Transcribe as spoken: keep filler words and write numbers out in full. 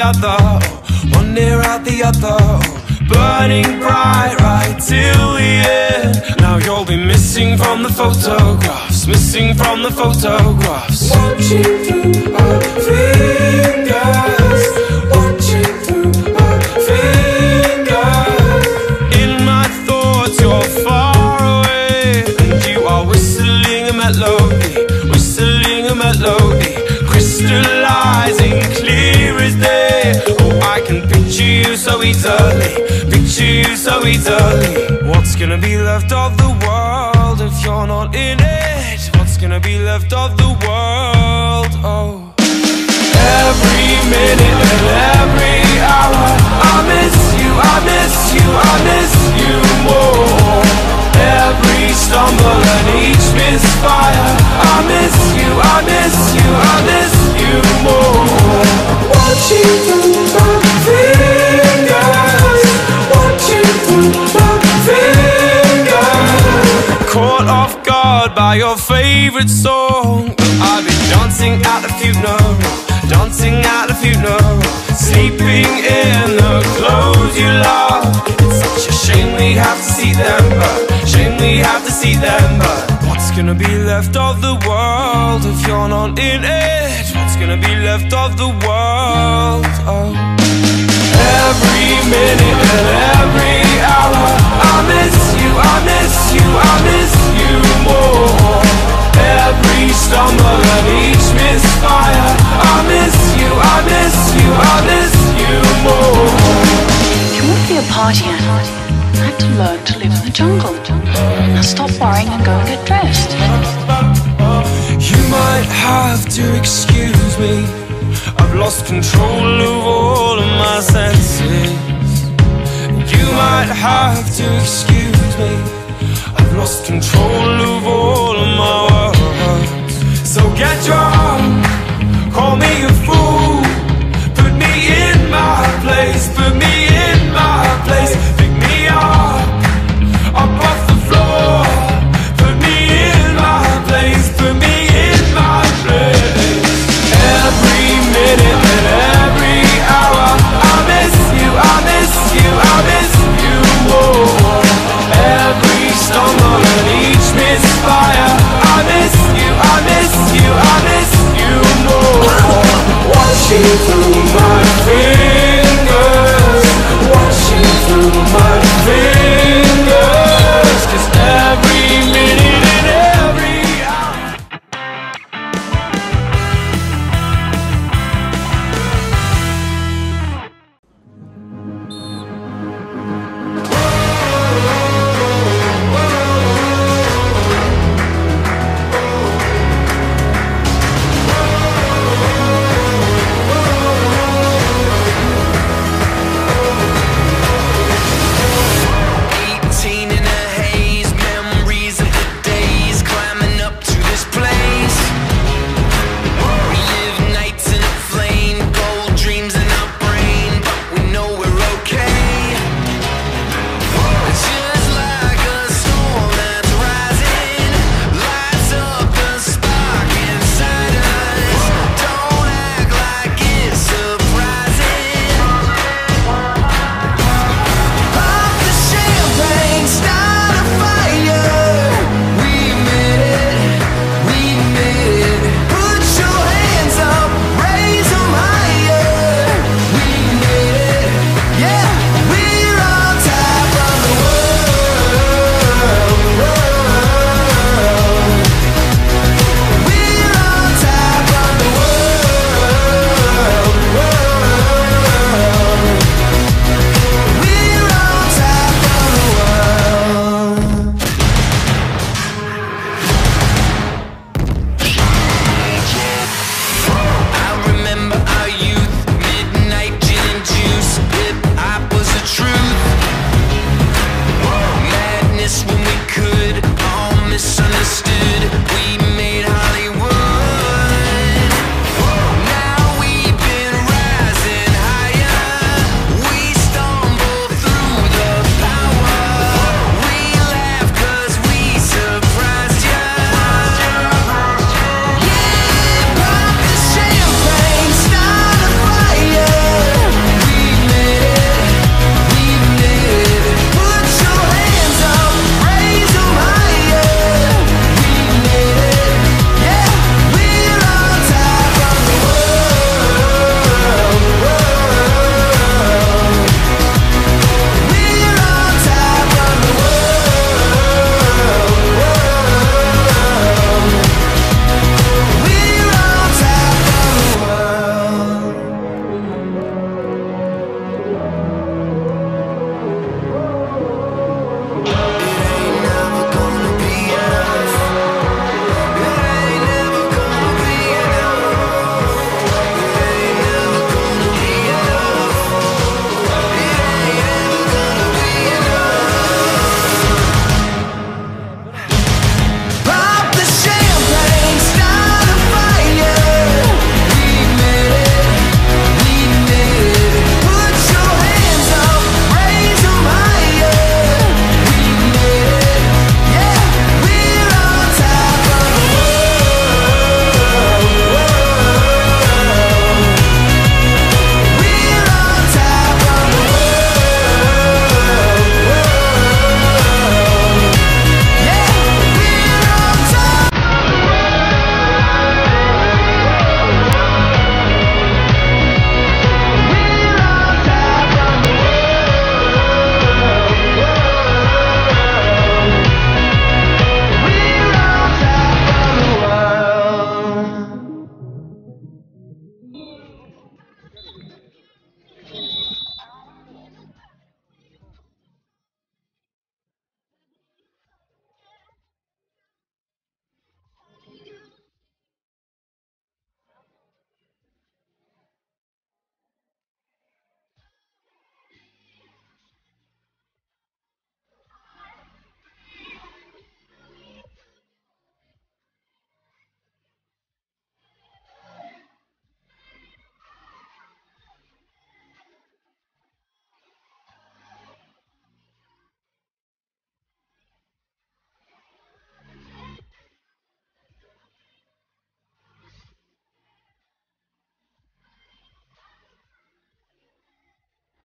other, one near out the other, burning bright right till the end. Now you'll be missing from the photographs, missing from the photographs. Watching through our fingers, watching through our fingers. In my thoughts you're far away, and you are whistling a melody, whistling a melody, crystallizing clear as day. Oh, I can picture you so easily, picture you so easily. What's gonna be left of the world if you're not in it? What's gonna be left of the world? Oh, every minute and every hour I miss you, I miss you, I miss you more. Every stumble and each misfire, I miss you, I miss you, I miss you more. Watching through my fingers, watching through my fingers. Caught off guard by your favorite song, I've been dancing at the funeral, dancing at the funeral, sleeping in the clothes you love. It's such a shame we have to see them, but shame we have to see them, but what's gonna be left of the world if you're not in it? What's gonna be left of the world? Oh, every minute and every hour I miss you, I miss you, I miss you more. Every stumble and each misfire, I miss you, I miss you, I miss you more. You want to be a partier? I had to learn to live in the jungle. Now stop worrying and go and get dressed. You might have to excuse me, I've lost control of all of my senses. You might have to excuse me, I've lost control of all